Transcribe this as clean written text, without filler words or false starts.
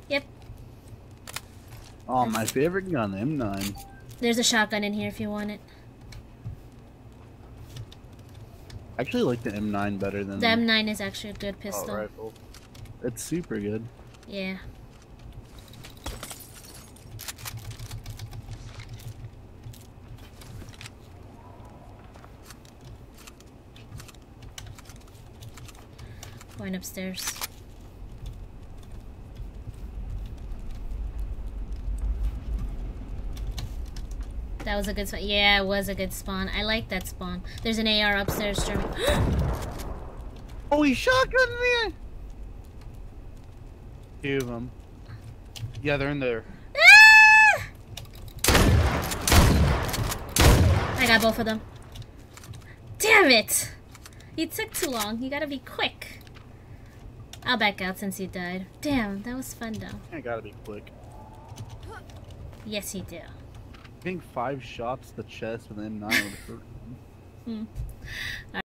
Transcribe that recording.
Yep. Oh, my favorite gun, M9. There's a shotgun in here if you want it. I actually like the M9 better than The M9 is actually a good pistol. rifle. It's super good. Yeah. Going upstairs. That was a good spawn. Yeah, it was a good spawn. I like that spawn. There's an AR upstairs, Jeremy. Oh, he shotgunned me! Two of them. Yeah, they're in there. I got both of them. Damn it! You took too long. You gotta be quick. I'll back out since you died. Damn, that was fun though. I gotta be quick. Yes, you do. I think 5 shots to the chest with an M9 would hurt.